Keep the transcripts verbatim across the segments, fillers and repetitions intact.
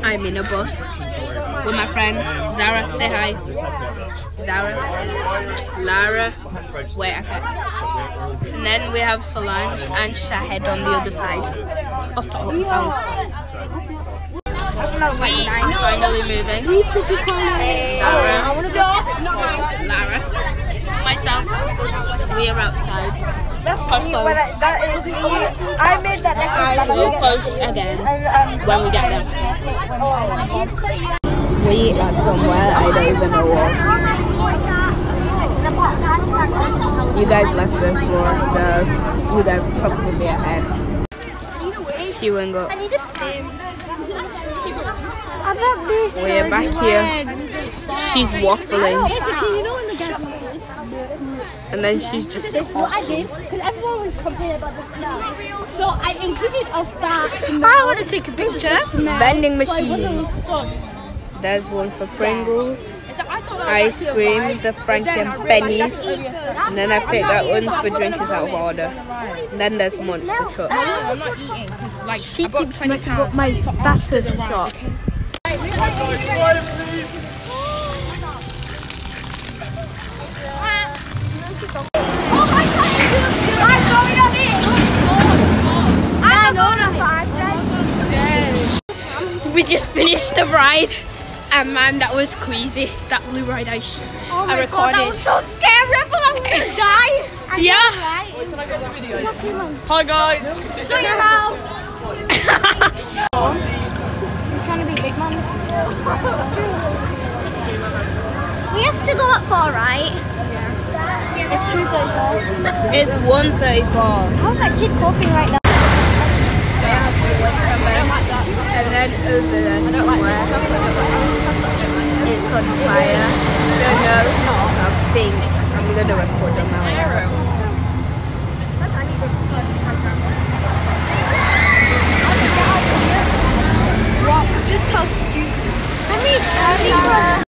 I'm in a bus with my friend Zara. Say hi. Zara. Lara. Wait, okay. And then we have Solange and Shahed on the other side of the Alton Towers. We are finally moving. Zara. Lara. Myself. We are outside. That's me, but that is me. I made that necklace. I will post again and, um, when we get there. We are somewhere, I don't even know what. You guys left before, so you guys will probably be ahead. Queuing up. We're back here. She's waffling. And then she's just what I did, because everyone was complaining about the smell. So I included of that. I want to take a picture. Vending machines. There's one for Pringles, ice cream, the Frankie and Benny's, and then I picked that one for drinkers out of order. And then there's Monster Truck. I'm not eating because like She I got twenty pounds. got my status shot. We just finished the ride, and man, that was queasy. That blue ride I, sh Oh my I recorded. God, that was so scary. I thought I was gonna die. Yeah. Can I get the video? Hi guys. Shut your mouth. You're trying to be big, mum. We have to go at four, right? It's two thirty-four. It's one thirty-four. How's that kid coping right now? And then over there somewhere, it's on fire. Don't know. I think I'm gonna record them now. What? Just tell, excuse me. I mean, I mean,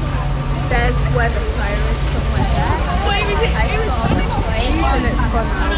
There's where the fire is somewhere there. I saw the flames and it's gone out.